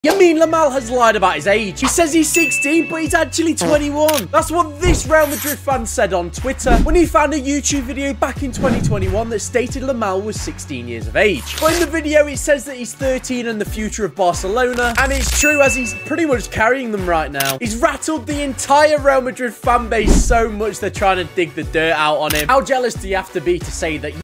Lamine Yamal has lied about his age. He says he's 16, but he's actually 21. That's what this Real Madrid fan said on Twitter when he found a YouTube video back in 2021 that stated Yamal was 16 years of age. But in the video, it says that he's 13 and the future of Barcelona, and it's true as he's pretty much carrying them right now. He's rattled the entire Real Madrid fan base so much they're trying to dig the dirt out on him. How jealous do you have to be to say that